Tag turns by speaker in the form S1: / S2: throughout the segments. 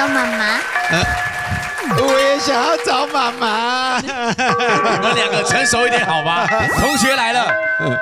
S1: 妈妈。
S2: 我也想要找妈妈。
S3: 你们两个成熟一点好吗？同学来了。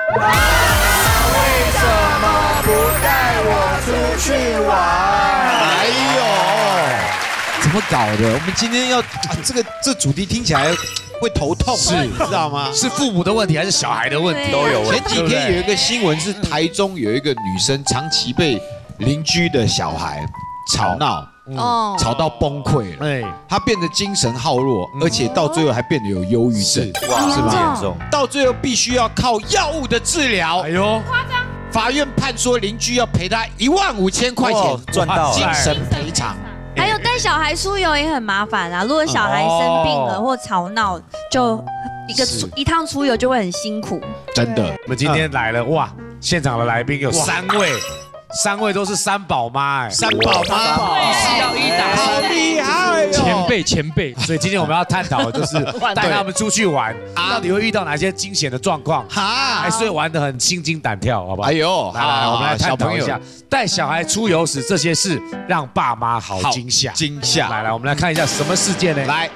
S4: 为什么不带我出去玩？
S2: 哎呦，怎么搞的？我们今天要这主题听起来会头痛，是，你知道吗？
S3: 是父母的问题还是小孩的问题？
S5: 都有问题。
S2: 前几天有一个新闻是台中有一个女生长期被邻居的小孩吵闹。吵到崩溃了，哎，他变得精神耗弱，而且到最后还变得有忧郁症，
S5: 哇，
S2: 是吧？
S5: 严重，
S2: 到最后必须要靠药物的治疗。
S3: 哎呦，
S1: 夸张！
S2: 法院判说邻居要赔他15000块钱，
S5: 赚到
S2: 精神赔偿。
S1: 还有带小孩出游也很麻烦啊，如果小孩生病了或吵闹，就一趟出游就会很辛苦。
S2: 真的，
S3: 我们今天来了哇，现场的来宾有3位。3位都是3宝妈，哎，
S2: 3宝妈，
S6: 一次要1打，
S2: 好厉害
S7: 哦！前辈，
S3: 所以今天我们要探讨的就是带他们出去玩，到底会遇到哪些惊险的状况，还是会玩得很心惊胆跳，好不好？
S2: 哎呦，
S3: 来，我们来探讨一下带小孩出游时这些事，让爸妈好惊吓。来，我们来看一下什么事件呢？来。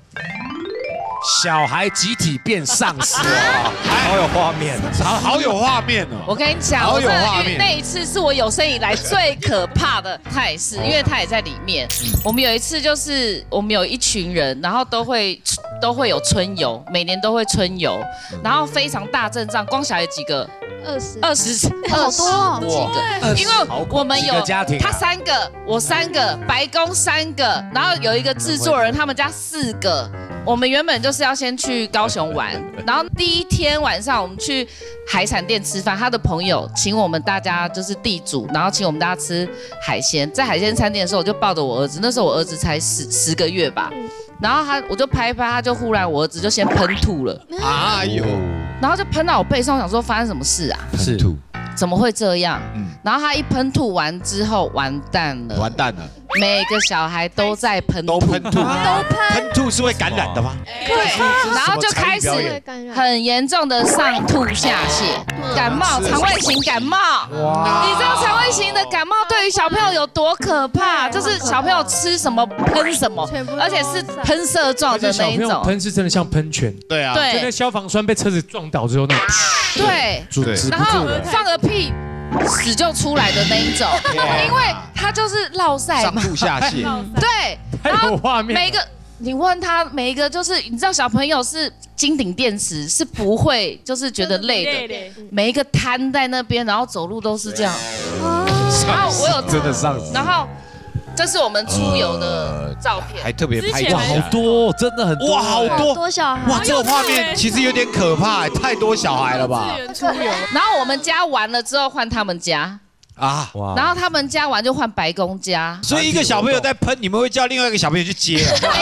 S3: 小孩集体变丧尸，
S5: 好有画面，
S2: 好有画面哦！
S6: 我跟你讲，我那一次是我有生以来最可怕的。他也是，因为他也在里面。我们有一次就是我们有一群人，然后都会有春游，每年都会春游，然后非常大阵仗，光小孩几个。20
S1: 好多
S6: 几个，因为我们有
S3: 家庭，
S6: 他3个，我3个，白宫3个，然后有一个制作人，他们家4个。我们原本就是要先去高雄玩，然后第一天晚上我们去海产店吃饭，他的朋友请我们大家就是地主，然后请我们大家吃海鲜。在海鲜餐厅的时候，我就抱着我儿子，那时候我儿子才10个月吧。然后我就拍一拍，他就忽然我儿子就先喷吐了，
S2: 哎呦，
S6: 然后就喷到我背上，我想说发生什么事啊？
S2: 是，
S6: 怎么会这样？然后他一喷吐完之后，完蛋了，每个小孩都在喷吐，
S2: 喷吐是会感染的吗？
S6: 对，然后就开始很严重的上吐下泻，感冒，肠胃型感冒。哇！你知道肠胃型的感冒对于小朋友有多可怕？就是小朋友吃什么喷什么，而且是喷射状的那一种。
S7: 喷是真的像喷泉。
S2: 对啊，
S6: 对，
S7: 就跟消防栓被车子撞倒之后那种。
S6: 对，然后放个屁。屎就出来的那一种，因为他就是落晒嘛，
S2: 上吐下泻。
S6: 对，
S7: 然后
S6: 每个你问他每一个就是你知道小朋友是金顶电池是不会就是觉得累的，每一个瘫在那边，然后走路都是这样。然后我有
S3: 真的上死，
S6: 然后。这是我们出游的照片，
S2: 还特别拍
S3: 哇，好多，真的很多，
S2: 哇，好
S1: 多小孩，
S2: 哇，这个画面其实有点可怕，太多小孩了吧？
S6: 然后我们家完了之后换他们家啊，然后他们家完就换白宫家，
S2: 所以一个小朋友在喷，你们会叫另外一个小朋友去接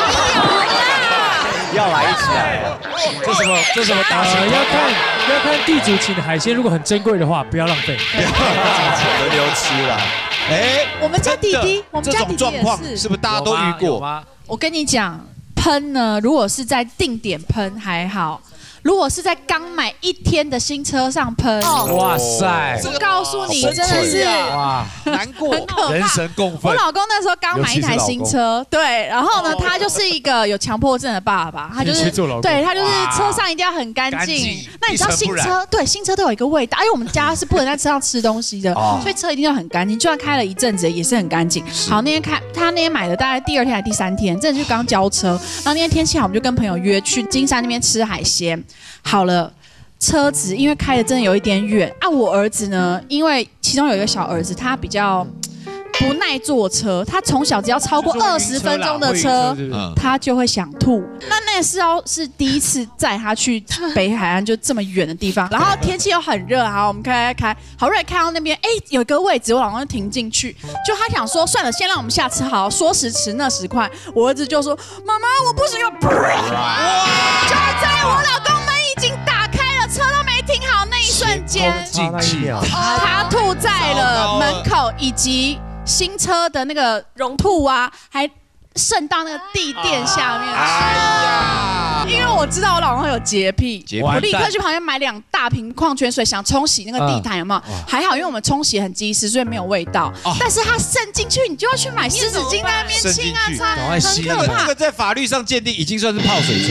S5: 要来一起来，
S3: 这什么大型？
S7: 要看地主请的海鲜，如果很珍贵的话，不要浪费，
S5: 轮流吃啦。
S8: 哎，我们家弟弟
S2: 这种状况是不是大家都遇过吗？
S8: 我跟你讲，喷呢，如果是在定点喷还好。如果是在刚买1天的新车上喷，
S3: 哇塞！
S8: 我告诉你，真的是哇
S2: 难过，
S8: 很可怕。
S3: 人神共愤。
S8: 我老公那时候刚买一台新车，对，然后呢，他就是一个有强迫症的爸爸，他就是对他就是车上一定要很干净。那你知道新车对新车都有一个味道，因为我们家是不能在车上吃东西的，所以车一定要很干净，就算开了一阵子也是很干净。好，他那天买的大概第2天还是第3天，真的就刚交车，然后那天天气好，我们就跟朋友约去金山那边吃海鲜。好了，车子因为开的真的有一点远啊。我儿子呢，因为其中有一个小儿子，他比较不耐坐车，他从小只要超过20分钟的车，他就会想吐。那是第一次载他去北海岸，就这么远的地方，然后天气又很热，好，我们开，好不容易开到那边，哎，有一个位置，我老公就停进去，就他想说，算了，先让我们下车好，说时迟那时快，我儿子就说，妈妈，我不行了，就在我老公门已经打开了，车都没停好那一瞬间，他吐在了门口以及新车的那个吐啊，还渗到那个地垫下面。哎呀！ 因为我知道我老公有洁癖，
S2: 洁癖
S8: 我立刻去旁边买2大瓶矿泉水，想冲洗那个地毯，有没有？还好，因为我们冲洗很及时，所以没有味道。但是它渗进去，你就要去买湿纸巾在那边清啊擦，很可怕。
S2: 这个在法律上鉴定已经算是泡水车。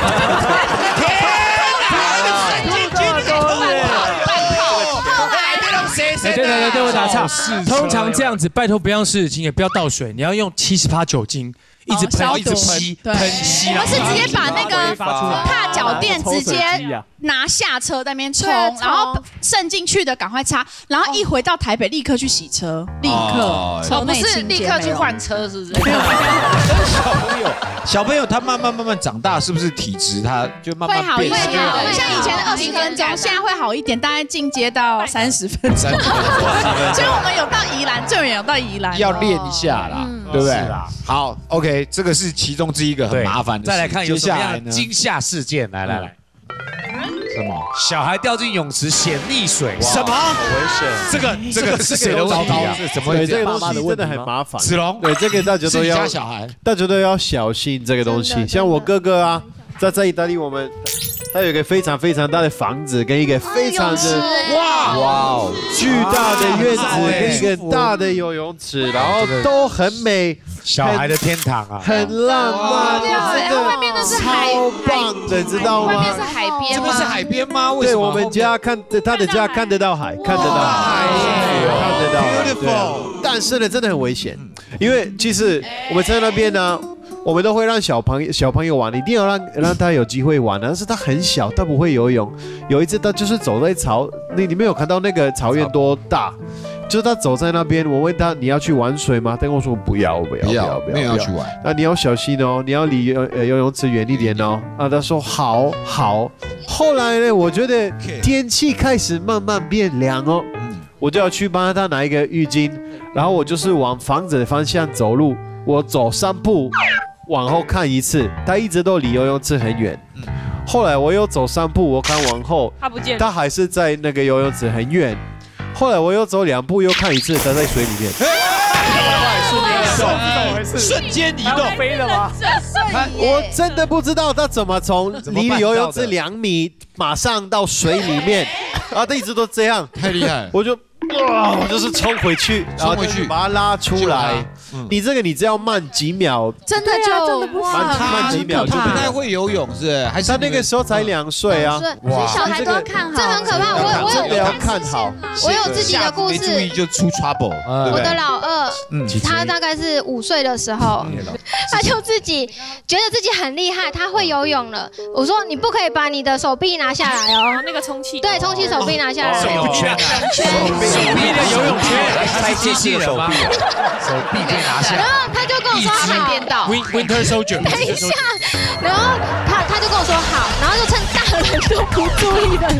S7: 对，我打岔。通常这样子，拜托不要用湿纸巾，也不要倒水，你要用70%酒精，一直喷，一直吸，喷吸。
S8: 我们是直接把那个踏脚垫直接拿下车在那边冲，然后渗进去的赶快擦，然后一回到台北立刻去洗车，立刻。
S6: 不是立刻去换车，是不是？
S2: 小朋友他慢慢长大，是不是体质他就慢慢变？
S8: 会好，像以前20分钟，现在会好一点，大概进阶到30分钟。所以我们有到宜兰，最远有到宜兰，
S2: 要练一下啦，对不对？好 ，OK， 这个是其中之一个很麻烦的。
S3: 再来看有什么样的惊吓事件？来。
S2: 什么？
S3: 小孩掉进泳池显溺水，什么？
S5: 好危
S3: 险！这个是谁的问题啊？
S5: 怎么会这个东西真的很麻烦？
S3: 子龙，
S5: 对这个大家都要小心这个东西。像我哥哥啊，在意大利，他有一个非常大的房子，跟一个非常的哇巨大的院子，跟一个大的游泳池，然后都很美。
S3: 小孩的天堂啊，
S5: 很浪漫，
S6: 真的，外面都是
S5: 超棒的，知道吗？
S6: 外面是海边，
S2: 这边是海边吗？
S5: 对，我们家他的家看得到海，看得到海，看得到海。但是呢，真的很危险，因为其实我们在那边呢，我们都会让小朋友玩，一定要让他有机会玩。但是他很小，他不会游泳。有一次他就是走在你没有看到那个草原多大？就是他走在那边，我问他你要去玩水吗？他跟我说不要，
S2: 没有要去玩。
S5: 那你要小心哦，你要离游泳池远一点哦。啊，他说好。后来呢，我觉得天气开始慢慢变凉哦，我就要去帮他拿一个浴巾，然后我就是往房子的方向走路，我走3步，往后看一次，他一直都离游泳池很远。后来我又走3步，我看往后，
S8: 他不见了，
S5: 他还是在那个游泳池很远。后来我又走2步，又看一次，他在水里面。
S2: 瞬间移动，
S7: 飞了吗？
S5: 我真的不知道他怎么从离游泳池2米马上到水里面，然后他一直都这样，
S2: 太厉害了。
S5: 我就是冲回去，然后把他拉出来。你只要慢几秒，
S8: 真的不行，
S5: 慢几秒就
S2: 不太会游泳是？还是
S5: 他那个时候才2岁啊？
S9: 所以小孩都要看好，这很可怕。我
S5: 真的要看好。
S9: 我有自己的故事，
S2: 没注意就出 trouble。
S9: 我的老二，他大概是5岁的时候，他就自己觉得自己很厉害，他会游泳了。我说你不可以把你的手臂拿下来哦，
S8: 那个充气，
S9: 对，充气手臂拿下来。
S3: 游泳圈，手臂的游泳圈，开机器人吗？手臂可以拿下。
S9: 然后他就跟我说好
S7: ，Winter Soldier。
S9: 等一下，然后他就跟我说好，然后就趁大人都不注意的，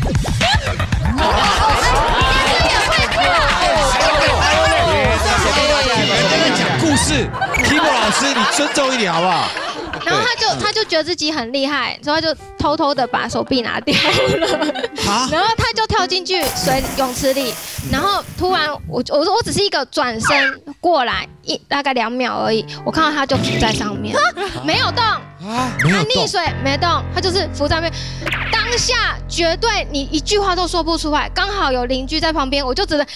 S2: 讲故事 ，Kimo 老师，你尊重一点好不好？
S9: 然后他就觉得自己很厉害，所以他就偷偷的把手臂拿掉了，然后他就跳进去泳池里，然后突然我只是一个转身过来大概2秒而已，我看到他就浮在上面，没有动，他溺水没动，他就是浮在那边，当下绝对你一句话都说不出来，刚好有邻居在旁边，我就只能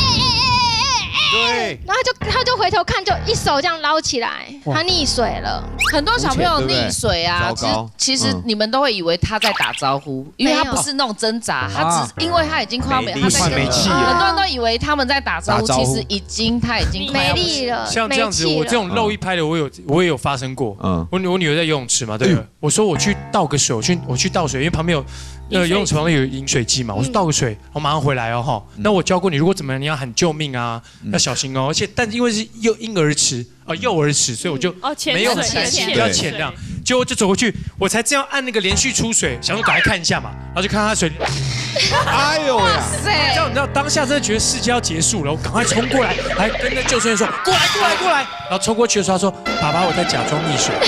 S5: 对，
S9: 然后他就回头看，就一手这样捞起来，他溺水了。
S6: 很多小朋友溺水啊，其实你们都会以为他在打招呼，因为他不是那种挣扎，他只因为他已经快要没
S2: 气了。
S6: 很多人都以为他们在打招呼，其实他已经
S9: 没力了。
S7: 像这样子，我这种漏一拍的，我也有发生过。我女儿在游泳池嘛，对不对？我说我去倒个水，我去倒水，因为旁边有。游泳池旁边有饮水机嘛，我说倒个水，我马上回来哦哈。那我教过你，如果怎么样，你要喊救命啊，要小心哦。而且，但因为是婴儿池幼儿池，所以我就没有很担心，比较浅量。结果就走过去，我才这样按那个连续出水，想说赶快看一下嘛，然后就看到他水里，
S2: 哎呦呀！
S7: 这样你知道当下真的觉得世界要结束了，我赶快冲过来，还跟那救生员说过来，然后冲过去的时候他说爸爸我在假装溺水。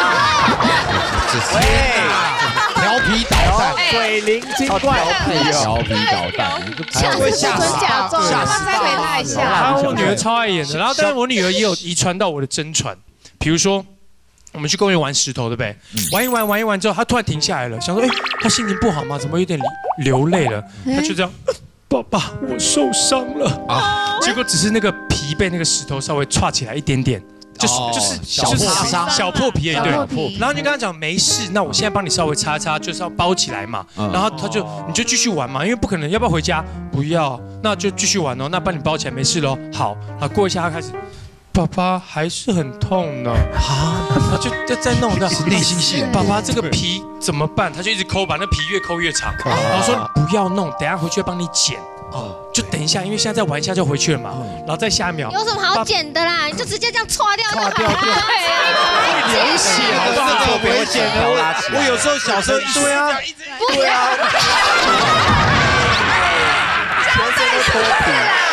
S2: 调皮捣蛋，
S5: 水灵精怪，
S2: 调皮捣蛋，
S6: 会吓死假装，太吓。
S7: 我女儿超爱演的，然后但是我女儿也有遗传到我的真传，比如说我们去公园玩石头，对不对？玩一玩之后，他突然停下来了，想说，他心情不好吗？怎么有点流泪了？他就这样，爸爸，我受伤了啊！结果只是那个皮被那个石头稍微歘起来一点点。就是小破皮，对。然后你就跟他讲没事，那我现在帮你稍微擦擦，就是要包起来嘛。然后你就继续玩嘛，因为不可能，要不要回家？不要，那就继续玩哦。那帮你包起来，没事喽。好，啊，过一下他开始，爸爸还是很痛呢。啊，他就在弄的
S2: 内心戏。
S7: 爸爸这个皮怎么办？他就一直抠，把那皮越抠越长。然后说不要弄，等下回去会帮你剪。就等一下，因为现在再玩一下就回去了嘛。然后再下一秒，
S9: 有什么好剪的啦？你就直接这样搓掉就好了。
S3: 会流血，
S2: 这个危险的。我有时候小时候对啊，
S9: 全身都脱皮，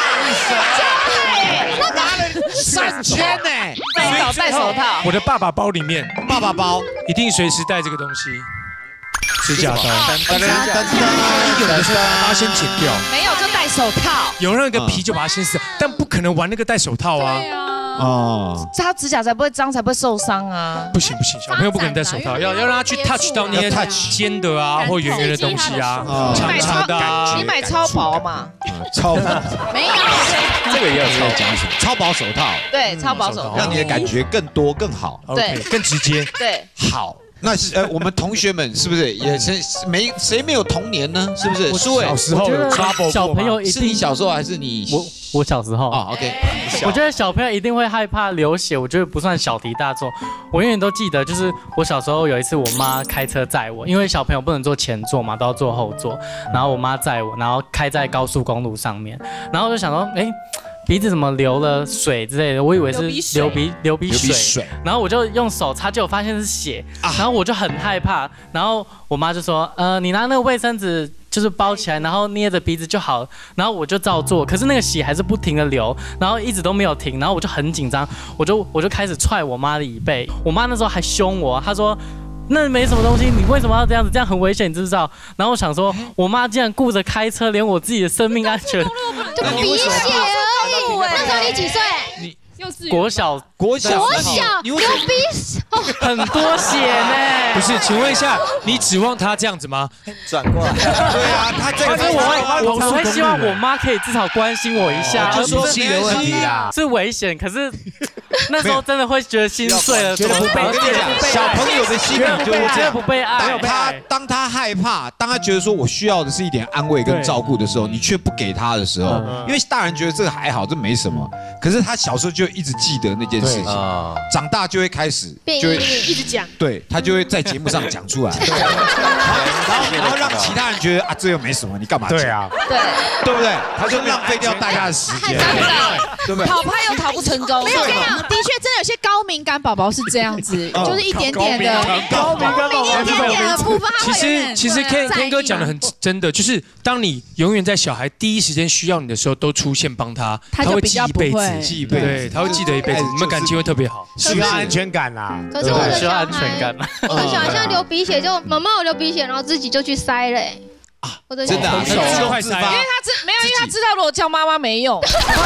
S2: 拿了3圈呢。
S6: 戴手套。
S7: 我的爸爸包里面，
S2: 爸爸包
S7: 一定随时带这个东西。指甲刀，
S2: 有的时候把它先剪掉，
S6: 没有就戴手套，
S7: 有那个皮就把它先撕掉，但不可能玩那个戴手套啊。
S6: 他指甲才不会脏，才不会受伤啊。
S7: 不行，小朋友不可能戴手套，要让他去 touch 到那些尖的啊或圆圆的东西啊，长的。
S6: 你买超薄嘛？
S2: 超薄
S9: 没有，
S2: 这个也有讲什么？超薄手套，
S6: 对，超薄手套，
S2: 让你的感觉更多更好，
S6: 对，
S7: 更直接，
S6: 对，
S2: 好。那我们同学们是不是也是谁没有童年呢？是不是？
S10: 小时候有 trouble 小朋友一定
S2: 是你小时候还是你？
S10: 我小时候
S2: 啊 ，OK。
S10: 我觉得小朋友一定会害怕流血，我觉得不算小题大做。我永远都记得，就是我小时候有一次，我妈开车载我，因为小朋友不能坐前座嘛，都要坐后座。然后我妈载我，然后开在高速公路上面，然后我就想说，鼻子怎么流了水之类的？我以为是流鼻水，然后我就用手擦，结果发现是血，然后我就很害怕。然后我妈就说：“你拿那个卫生纸就是包起来，然后捏着鼻子就好。”然后我就照做，可是那个血还是不停的流，然后一直都没有停。然后我就很紧张，我就开始踹我妈的椅背。我妈那时候还凶我，她说：“那没什么东西，你为什么要这样子？这样很危险，你知不知道？”然后我想说，我妈竟然顾着开车，连我自己的生命安全，
S9: 就鼻血而已。那时候你几岁？
S10: 国小
S9: 流鼻血，
S10: 很多血呢。
S7: 不是，请问一下，你指望他这样子吗？
S5: 转过来。
S2: 对啊，他这个
S10: 我会希望我妈可以至少关心我一下，
S2: 就说气的问题啦，
S10: 是危险，可是那时候真的会觉得心碎了，觉得不被爱。
S2: 小朋友的心理就
S10: 我觉得不被爱。
S2: 当他害怕，当他觉得说我需要的是一点安慰跟照顾的时候，你却不给他的时候，因为大人觉得这个还好，这没什么，可是他小时候就一直记得那件事情，长大就会开始
S9: 就会一直讲，
S2: 对他就会在节目上讲出来，然后让其他人觉得啊这又没什么，你干嘛讲？
S6: 对啊，
S2: 对不对？他就浪费掉大家的时间，对不对？
S6: 讨拍又讨不成功。
S8: 没有，的确真的有些高敏感宝宝是这样子，就是一点点的
S10: 高敏感宝宝，
S8: 一点点的部分，
S7: 其实 Ken 哥讲的很真的，就是当你永远在小孩第一时间需要你的时候都出现帮他，他会记一辈子，对，他会记得一辈子，你们感情会特别好，
S5: 需要安全感啦。
S9: 可是我的小孩，
S10: 我
S9: 的小孩现在流鼻血，就妈妈我流鼻血，然后自己就去塞了。我的
S2: 真的
S7: 快塞，
S6: 因为他知道如果叫妈妈没用，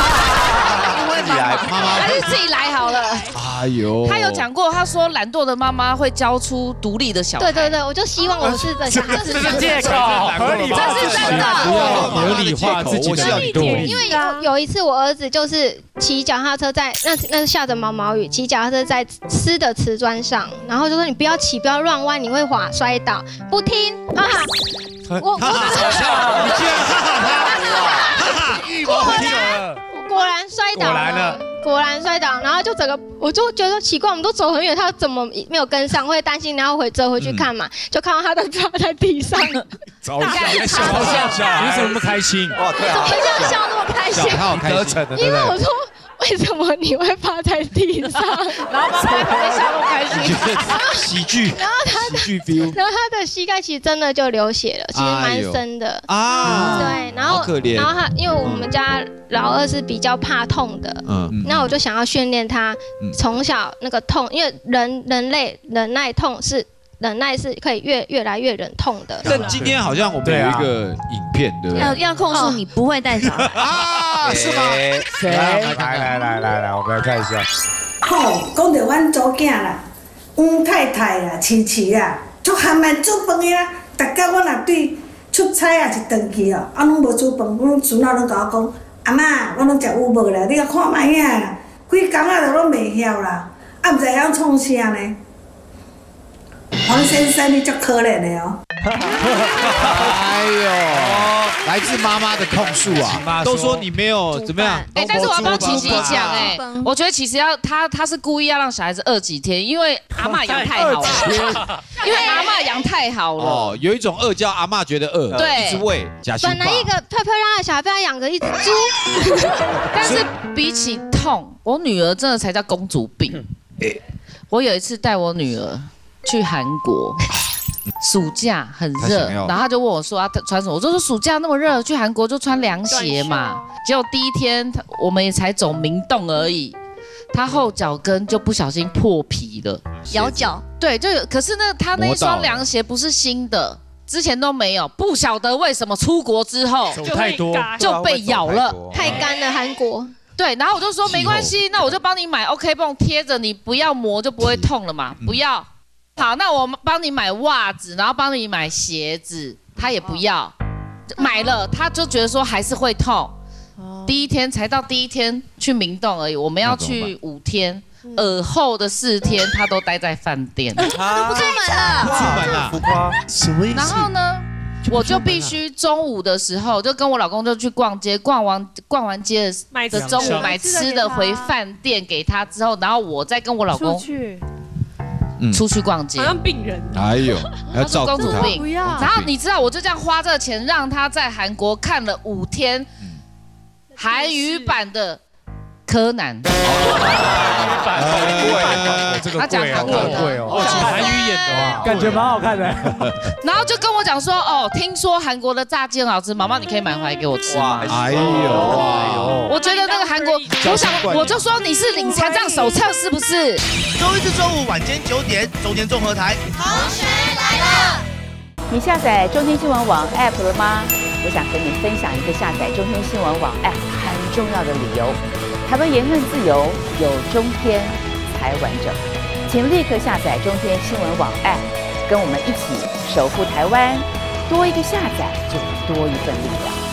S6: 他就自己来好了。
S2: 哎呦，
S6: 他有讲过，他说懒惰的妈妈会教出独立的小孩。
S9: 对，我就希望我是的小孩，
S10: 这是借口，合理化，
S6: 这是真的，
S7: 不要合理化自己的独立。
S9: 因为有一次我儿子就是骑脚踏车在那是下着毛毛雨，骑脚踏车在湿的瓷砖上，然后就说你不要骑，不要乱弯，你会摔倒，不听啊。我
S2: 你居然哈
S5: 预谋不听了，
S9: 果然摔倒了，果然摔倒，然后就整个我就觉得奇怪，我们都走很远，他怎么没有跟上？会担心，然后折回去看嘛，就看到他的趴在地上，
S7: 笑，你怎么那么开心？
S9: 哇，对啊，怎么这样笑那么开心？
S2: 他好开心，
S9: 因为我说。为什么你会趴在地上？
S6: 然后妈妈在旁边笑那么开心，
S2: 喜剧，
S9: 然后他的膝盖其实真的就流血了，其实蛮深的啊。对，然后他因为我们家老二是比较怕痛的，那我就想要训练他从小那个痛，因为人类忍耐痛是。忍耐是可以越来越忍痛的。
S2: 但今天好像我们有一个影片，对不对？
S1: 要控诉你不会带小孩
S2: 啊？是吗？
S5: 谁？来，我们来看一下。
S11: 讲到阮祖囝啦， 翁太太啦、亲戚啦，足含慢煮饭的啦。逐家我若对出差啊是转去哦，啊拢无煮饭，阮孙仔拢甲我讲，阿嬷，我拢食有无啦？你甲看卖影，规工仔都拢袂晓啦，啊毋知晓创啥呢？黄先生，你足可怜的哦。
S2: 哎呦，来自妈妈的控诉啊，都说你没有怎么样。
S6: 哎，但是我要帮琪琪讲，哎，我觉得其实他是故意要让小孩子饿几天，因为阿嬷养太好了，因为阿嬷养太好了。
S2: 哦，有一种饿叫阿嬷觉得饿，
S6: 对，
S2: 一直喂假心。
S9: 本来一个漂漂亮亮的小孩被他养着一只猪，
S6: 但是比起痛，我女儿真的才叫公主病。我有一次带我女儿去韩国。暑假很热，然后他就问我说他穿什么，我就说暑假那么热，去韩国就穿凉鞋嘛。结果第一天我们也才走明洞而已，他后脚跟就不小心破皮了，
S1: 咬脚。
S6: 对，就有，可是他那一双凉鞋不是新的，之前都没有，不晓得为什么出国之后
S7: 走太多
S6: 就被咬了，
S9: 太干了韩国。
S6: 对，然后我就说没关系，那我就帮你买 OK 绷贴着，你不要磨就不会痛了嘛，不要。好，那我帮你买袜子，然后帮你买鞋子，他也不要，买了他就觉得说还是会痛。第一天去明洞而已，我们要去5天，尔后的4天他都待在饭店，
S1: 都不出门了，
S2: 不出门了，
S5: 浮夸，什么意思？
S6: 然后呢，我就必须中午的时候就跟我老公就去逛街，逛完街的中午买吃的回饭店给他之后，然后我再跟我老公出去逛街，
S8: 好像病人。
S2: 哎呦，要照顾他。
S6: 不要。然后你知道，我就这样花这个钱让他在韩国看了5天韩语版的柯南。
S3: 他讲韩文贵哦，
S7: 讲韩语演的哇，
S10: 感觉蛮好看的。
S6: 然后就跟我讲说，哦，听说韩国的炸鸡很好吃，妈妈你可以买回来给我吃吗？
S2: 哎呦哇！
S6: 我觉得那个韩国，我就说你是领残障手册是不是？
S4: 周一至周五晚间9点，中天综合台。
S12: 同学来了！你下载中天新闻网 App 了吗？我想和你分享一个下载中天新闻网 App 很重要的理由。台湾言论自由有中天才完整，请立刻下载中天新闻网 App， 跟我们一起守护台湾。多一个下载，就多一份力量。